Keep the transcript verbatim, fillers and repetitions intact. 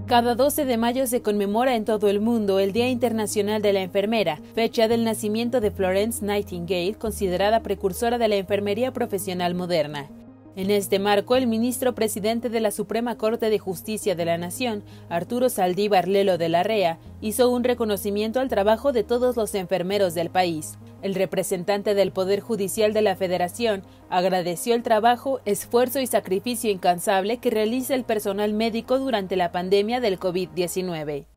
Cada doce de mayo se conmemora en todo el mundo el Día Internacional de la Enfermera, fecha del nacimiento de Florence Nightingale, considerada precursora de la enfermería profesional moderna. En este marco, el ministro presidente de la Suprema Corte de Justicia de la Nación, Arturo Saldívar Lelo de la Rea, hizo un reconocimiento al trabajo de todos los enfermeros del país. El representante del Poder Judicial de la Federación agradeció el trabajo, esfuerzo y sacrificio incansable que realiza el personal médico durante la pandemia del COVID diecinueve.